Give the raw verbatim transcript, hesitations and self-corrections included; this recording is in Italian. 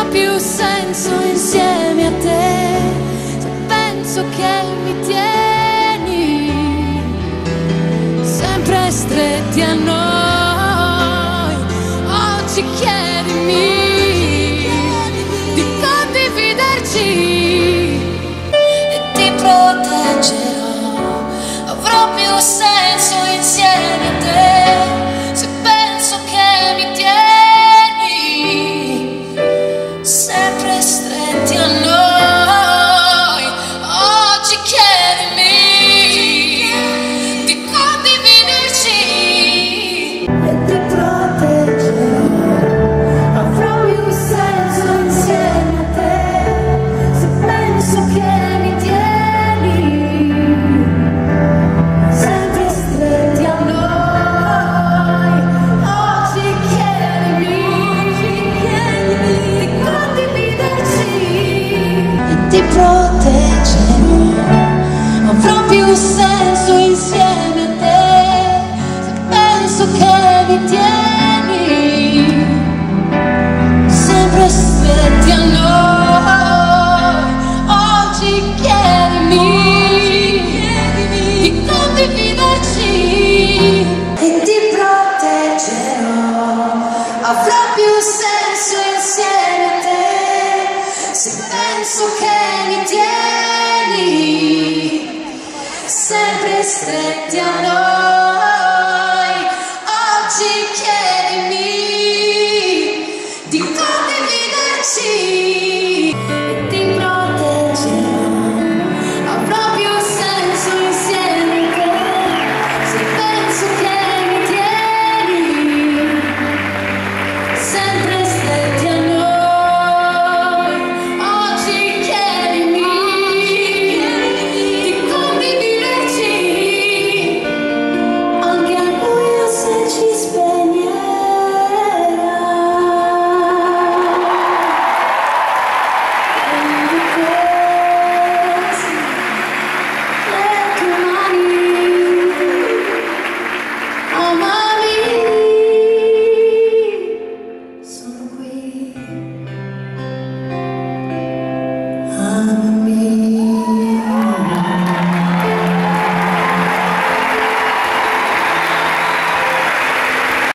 più senso insieme a te, se penso che mi tieni sempre stretti a noi. Oggi chiedimi di condividerci e ti proteggerò. Avrò più senso insieme a te, se penso che mi tieni sempre stretti a noi. Oggi chiedimi di condividerci e ti proteggerò. Avrò più senso insieme a te, se penso che mi tieni sempre stretti a noi. Oggi chiedimi di condividerci e ti proteggerò. Avrò più senso insieme a te, se penso che mi tieni sempre stretti a noi. Oggi chiedimi di condividerci e ti proteggerò. Avrò più senso insieme a te, se penso che mi tieni sempre stretti a noi. Oggi chiedimi di condividerci e ti proteggerò. Avrò più senso insieme a te, se penso che mi tieni sempre stretti a noi. Oggi chiedimi di condividerci anche al buio se ci spegnerà. Prendi così le tue mani, amami, sono qui, amami.